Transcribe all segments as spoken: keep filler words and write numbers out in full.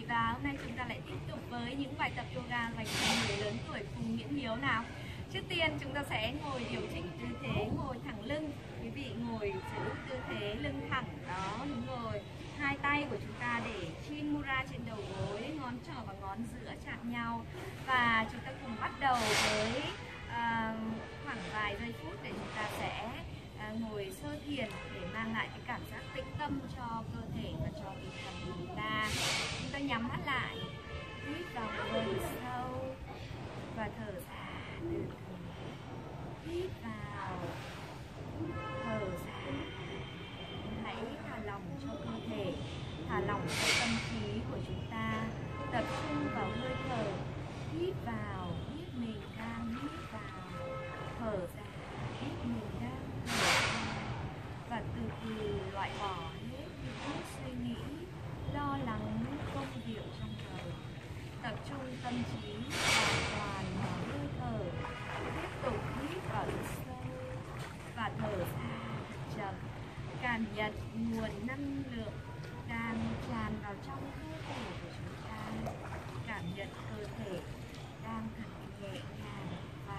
và hôm nay chúng ta lại tiếp tục với những bài tập yoga dành cho người lớn tuổi cùng Nguyễn Hiếu nào. Trước tiên chúng ta sẽ ngồi điều chỉnh tư thế ngồi thẳng lưng. Quý vị ngồi giữ tư thế lưng thẳng, đó, đúng rồi. Hai tay của chúng ta để chin mudra trên đầu gối, ngón trỏ và ngón giữa chạm nhau. Và chúng ta cùng bắt đầu với à, khoảng vài giây phút để chúng ta sẽ à, ngồi sơ thiền để mang lại cái cảm giác tĩnh tâm cho cơ thể và cho tinh thần của chúng ta. Chúng ta nhắm mắt lại, hít vào hơi sâu và thở ra từ từ. Hít vào, thở ra. Hãy thả lỏng cho cơ thể, thả lỏng cho tâm trí của chúng ta, tập trung vào hơi thở. Hít vào, biết mình đang hít vào, thở ra, biết mình đang thở ra. Và từ từ loại bỏ hết những suy nghĩ, lo lắng, công việc trong đầu. Tập trung tâm trí hoàn toàn vào hơi thở. Tiếp tục hít vào thật sâu và thở ra thật chậm. Cảm nhận nguồn năng lượng đang tràn vào trong cơ thể của chúng ta. Cảm nhận cơ thể đang thật nhẹ nhàng và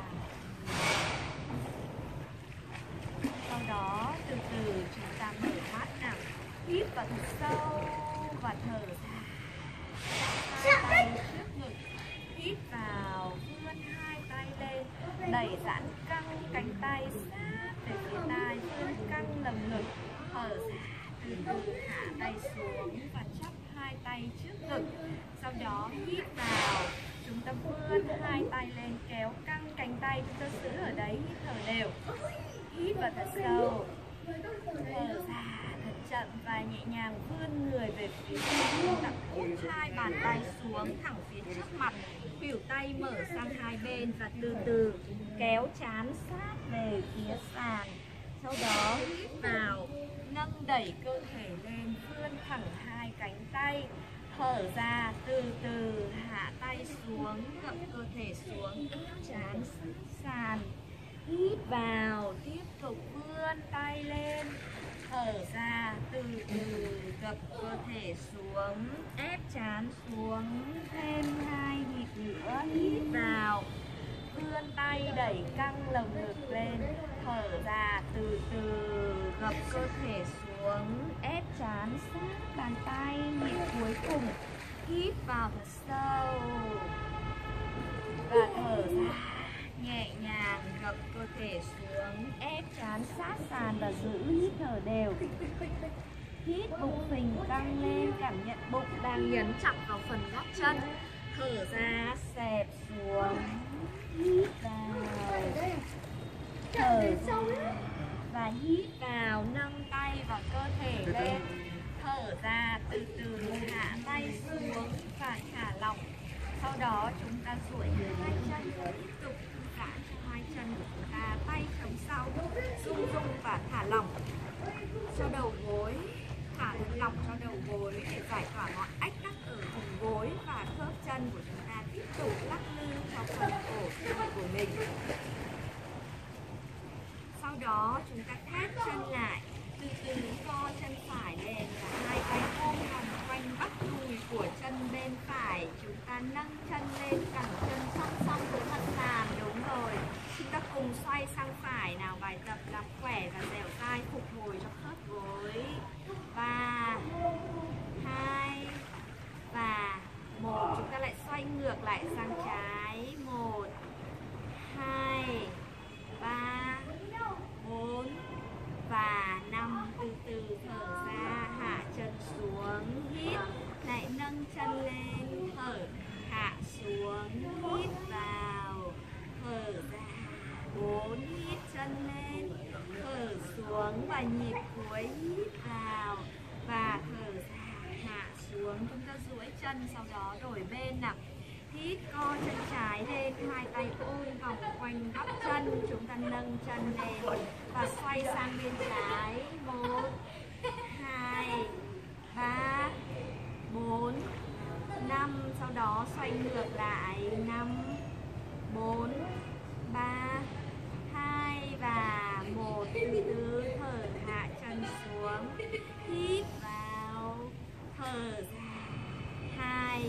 sau đó từ từ chúng ta mở mắt nào. Hít vào thật sâu và thở ra. Hai tay trước ngực. Hít vào, vươn hai tay lên, đẩy giãn căng cánh tay sát về phía tai, vươn căng lồng ngực. Thở ra, từ từ hạ tay xuống và chắp hai tay trước ngực. Sau đó hít vào, chúng ta vươn hai tay lên, kéo căng cánh tay, chúng ta giữ ở đấy, hít thở đều. Hít vào thật sâu, thở ra thật chậm và nhẹ nhàng vươn người về phía trước. Chúng ta úp hai bàn tay xuống thẳng phía trước mặt, khuỷu tay mở sang hai bên và từ từ kéo trán sát về phía sàn. Sau đó hít vào, nâng đẩy cơ thể lên, vươn thẳng hai cánh tay. Thở ra, từ từ hạ tay xuống, gập cơ thể xuống, trán sát sàn. Hít vào, tiếp tục vươn tay lên. Thở ra, từ từ gập cơ thể xuống, ép trán xuống. Thêm hai nhịp nữa. Hít vào, vươn tay đẩy căng lồng ngực lên. Thở ra, từ từ gập cơ thể xuống, ép trán sát bàn tay. Nhịp cuối cùng. Hít vào thật sâu và thở ra nhẹ nhàng, gập cơ thể xuống, ép trán sát sàn và giữ hít thở đều. Hít bụng phình căng lên, cảm nhận bụng đang nhấn chặt vào phần gót chân. Thở ra, xẹp xuống. Hít vào, thở ra và hít vào, nâng tay và cơ thể lên. Thở ra, từ từ hạ tay xuống và thả lỏng. Sau đó chúng ta duỗi hai chân, tiếp tục giãn cho hai chân của chúng ta, tay chống sau, rung rung và thả lỏng cho đầu gối, thả thật lỏng cho đầu gối để giải tỏa mọi ách tắc ở vùng gối và khớp chân của chúng ta. Tiếp tục lắc lư cho phần cổ chân của mình. Sau đó chúng ta thắt chân lại, từ từ co chân phải lên và hai tay ôm vòng quanh bắp đùi của chân bên phải. Chúng ta nâng chân lên, cẳng chân song song với mặt sàn, đúng rồi. Chúng ta cùng xoay sang phải nào, bài tập làm khỏe và dẻo dai, phục hồi cho khớp gối. Ba, hai và một. Chúng ta lại xoay ngược lại sang trái. Một, hai, ba, bốn và năm. Từ từ thở ra, hạ chân xuống, hít, lại nâng chân lên, thở, hạ xuống, hít vào, thở ra. Bốn, hít chân lên, thở xuống và nhịp cuối hít vào và thở ra, hạ xuống. Chúng ta duỗi chân, sau đó đổi bên nào. Hít, co chân trái lên, hai tay ôm vòng quanh bắp chân. Chúng ta nâng chân lên và xoay sang bên trái. Một, hai, ba, bốn, năm. Sau đó xoay ngược lại. Năm, bốn, ba, hai và một. Từ từ thở, hạ chân xuống. Hít vào, thở ra. Hai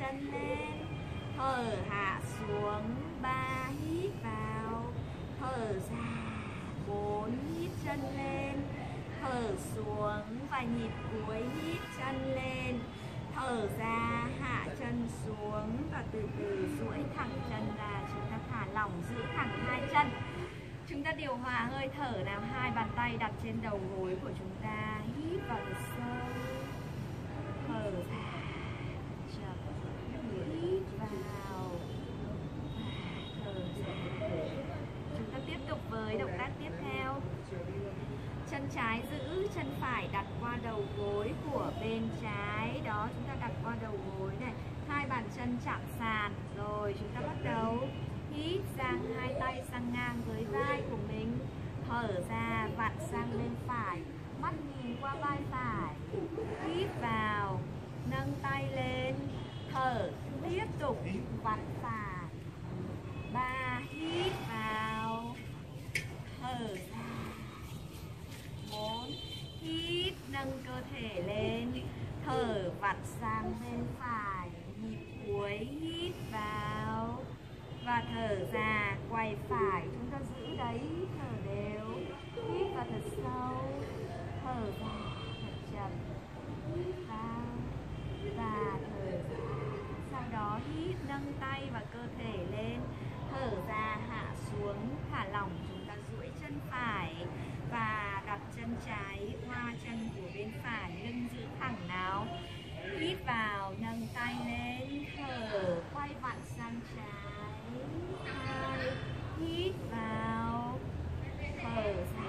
chân lên, thở hạ xuống, ba hít vào, thở ra, bốn hít chân lên, thở xuống và nhịp cuối hít chân lên, thở ra, hạ chân xuống và từ từ duỗi thẳng chân ra. Chúng ta thả lỏng, giữ thẳng hai chân. Chúng ta điều hòa hơi thở nào, hai bàn tay đặt trên đầu gối của chúng ta, hít vào thật sâu, thở ra, chậm, hít vào, thở ra. Chúng ta tiếp tục với động tác tiếp theo. Chân trái giữ, chân phải đặt qua đầu gối của bên trái. Đó, chúng ta đặt qua đầu gối này, hai bàn chân chạm sàn. Rồi chúng ta bắt đầu hít, giang hai tay sang ngang với vai của mình, thở ra, vặn sang bên phải, mắt nhìn qua vai phải, hít vào, nâng tay lên, thở, tiếp tục vặn phải, ba, hít vào, thở ra, bốn, hít, nâng cơ thể lên, thở, vặn sang bên phải, nhịp cuối, hít vào và thở ra, quay phải, chúng ta giữ đấy, thở đều, hít vào thật sâu, thở ra thật chậm, hít vào và thở ra. Sau đó hít, nâng tay và cơ thể lên, thở ra, hạ xuống, thả lỏng, chúng ta duỗi chân phải và đặt chân trái qua chân của bên phải, lưng giữ thẳng nào. Hít vào, nâng tay lên, thở, quay vặn sang trái, hai, hít vào, thở ra,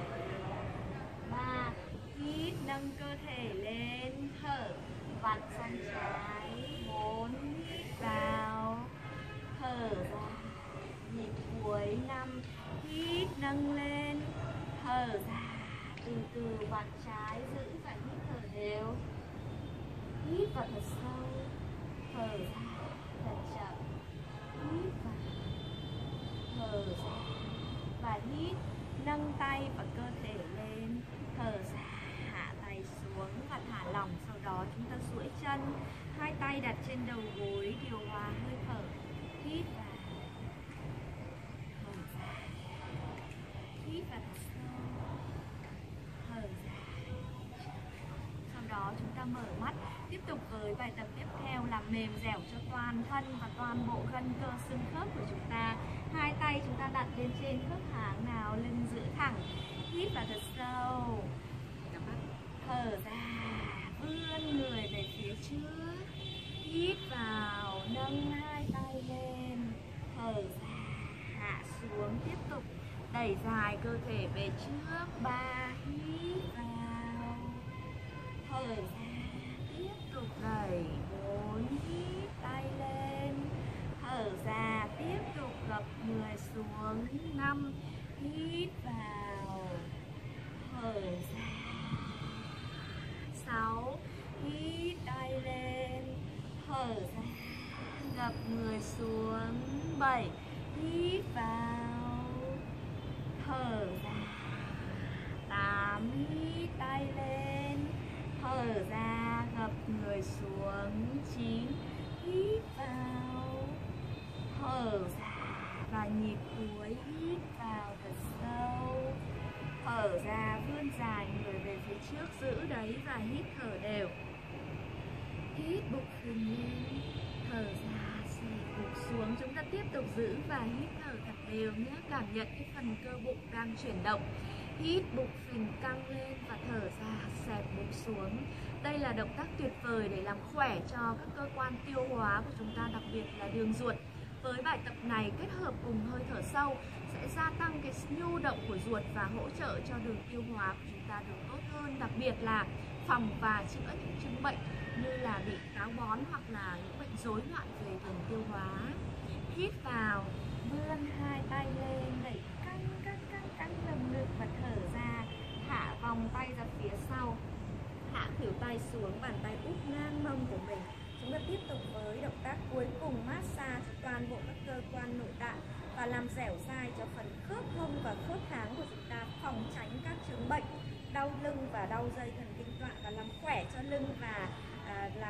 ba, hít, nâng cơ thể lên, thở, vặn sang trái, bốn, hít vào, thở ra, nhịp cuối, năm, hít, nâng lên, thở ra, từ từ vặn trái, giữ và hít thở đều. Hít vào thật sâu, thở ra thật chậm, hít vào, thở ra và hít, nâng tay và cơ thể lên, thở ra, hạ tay xuống và thả lỏng. Sau đó chúng ta duỗi chân, hai tay đặt trên đầu gối, điều hòa hơi thở, hít vào, thở ra, hít vào thật sâu, thở ra. Sau đó chúng ta mở mắt, tiếp tục với bài tập tiếp theo là mềm dẻo cho toàn thân và toàn bộ gân cơ xương khớp của chúng ta. Hai tay chúng ta đặt lên trên khớp háng nào, lưng giữ thẳng, hít vào thật sâu, thở ra, vươn người về phía trước, hít vào, nâng hai tay lên, thở ra, hạ xuống, tiếp tục đẩy dài cơ thể về trước, ba, hít vào, thở ra, tiếp tục đẩy, bốn, hít tay lên, thở ra, tiếp tục gập người xuống, năm, hít vào, thở ra, sáu, hít tay lên, thở ra, gập người xuống, bảy, hít vào, thở ra, tám, hít tay lên, thở ra, gập người xuống, chín, hít vào, thở ra và nhịp cuối, hít vào thật sâu, thở ra, vươn dài người về phía trước, giữ đấy và hít thở đều. Hít bụng phình lên, thở ra, xì bụng xuống. Chúng ta tiếp tục giữ và hít thở thật đều nhé. Cảm nhận cái phần cơ bụng đang chuyển động. Hít bụng phình căng lên và thở ra, xẹp bụng xuống. Đây là động tác tuyệt vời để làm khỏe cho các cơ quan tiêu hóa của chúng ta, đặc biệt là đường ruột. Với bài tập này kết hợp cùng hơi thở sâu sẽ gia tăng cái nhu động của ruột và hỗ trợ cho đường tiêu hóa của chúng ta được tốt hơn, đặc biệt là phòng và chữa những chứng bệnh như là bị táo bón hoặc là những bệnh rối loạn về đường tiêu hóa. Hít vào, vươn hai tay lên, đẩy căng căng căng căng lồng ngực và thở ra, hạ vòng tay ra phía sau, hạ khuỷu tay xuống, bàn tay úp ngang mông của mình. Chúng ta tiếp tục với động tác cuối cùng, massage toàn bộ các cơ quan nội tạng và làm dẻo dai cho phần khớp hông và khớp háng của chúng ta, phòng tránh các chứng bệnh đau lưng và đau dây thần kinh tọa và làm khỏe cho lưng và à, làm thả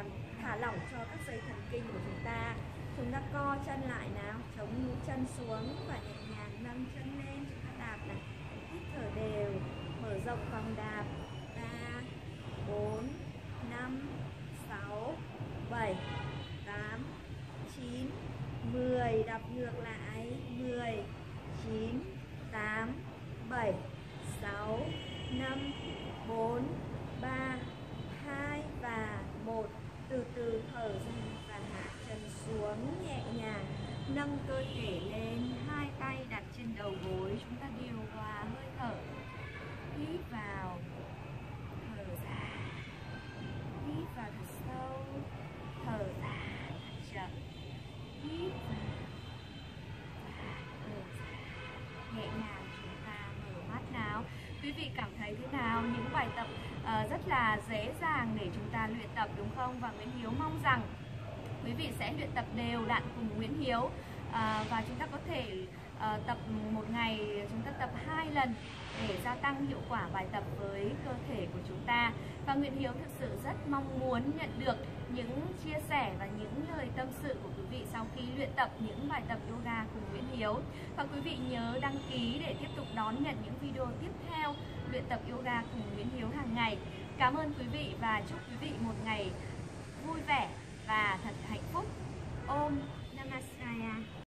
thả lỏng cho các dây thần kinh của chúng ta. Chúng ta co chân lại nào, chống mũi chân xuống và nhẹ nhàng nâng chân lên, chúng ta đạp này. Hít thở đều, mở rộng vòng đạp. Ba, bốn, năm, sáu, bảy, tám, chín, mười. Đạp ngược lại. Mười, chín, tám, bảy, sáu, năm, bốn, ba, hai và một. Từ từ thở ra và hạ chân xuống nhẹ nhàng. Nâng cơ thể lên, hai tay đặt trên đầu gối, chúng ta điều hòa hơi thở. Hít vào, thở ra. Hít vào thật sâu, thở ra thật chậm. Hít vào và thở ra. Nhẹ nhàng chúng ta mở mắt nào. Quý vị cảm thấy thế nào? Những bài tập uh, rất là dễ dàng để chúng ta luyện tập đúng không? Và Nguyễn Hiếu mong rằng quý vị sẽ luyện tập đều đặn cùng Nguyễn Hiếu, uh, và chúng ta có thể uh, tập một ngày chúng ta tập hai lần để gia tăng hiệu quả bài tập với cơ thể của chúng ta. Và Nguyễn Hiếu thực sự rất mong muốn nhận được những chia sẻ và những lời tâm sự của quý vị sau khi luyện tập những bài tập yoga cùng Nguyễn Hiếu. Và quý vị nhớ đăng ký để tiếp tục đón nhận những video tiếp theo luyện tập yoga cùng Nguyễn Hiếu hàng ngày. Cảm ơn quý vị và chúc quý vị một ngày vui vẻ và thật hạnh phúc. Om Namah Shivaya.